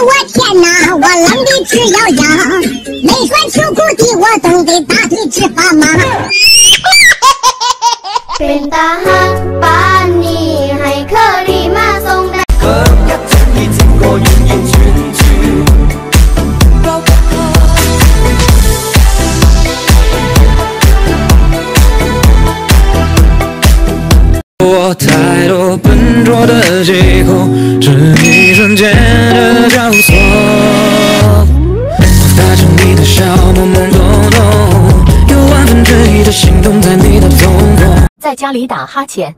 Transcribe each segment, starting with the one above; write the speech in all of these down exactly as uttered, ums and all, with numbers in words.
我天哪，我冷的直摇摇，没穿秋裤的我冻得大腿直发麻。 เป็นตาฮักปานนี้ให้เคอรี่มาส่งได้今日真意整個完完全全交給他。 我太多笨拙的借口，这一瞬间的交错，我带着你的笑，懵懵懂懂，有万分之一的心动在你的瞳孔。 在家里打哈欠。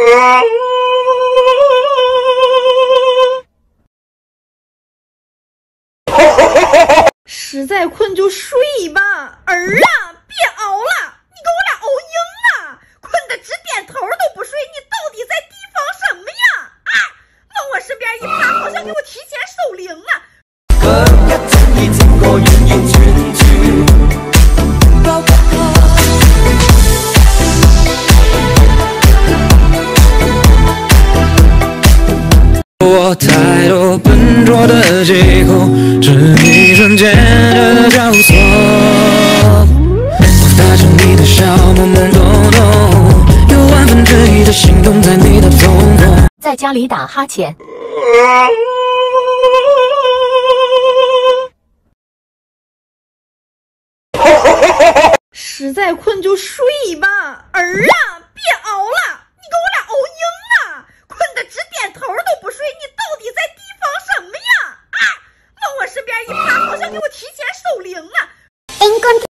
实在困就睡吧，儿啊，别熬了，你给我俩熬赢了，困得直点头都不睡，你到底在提防什么呀？啊，往我身边一趴，好像给我提前守灵呢。 今日真意整個完完全全交給他。 我太多笨拙的借口，这一瞬间的交错，我带着你的笑，懵懵懂懂，有万分之一的心动在你的瞳孔。 在家里打哈欠。 实在困就睡吧，儿啊。